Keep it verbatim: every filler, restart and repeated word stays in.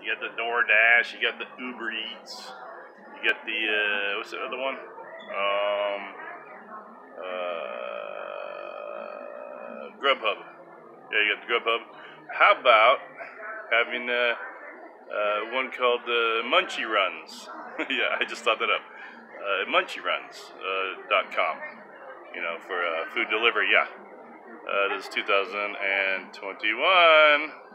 You got the DoorDash, you got the Uber Eats, you got the, uh, what's the other one? Um, uh, Grubhub. Yeah, you got the Grubhub. How about having uh, uh, one called uh, MUNCHY Runs? Yeah, I just thought that up. Uh, MUNCHY Runs dot com, you know, for uh, food delivery, yeah. Uh, this is two thousand twenty-one.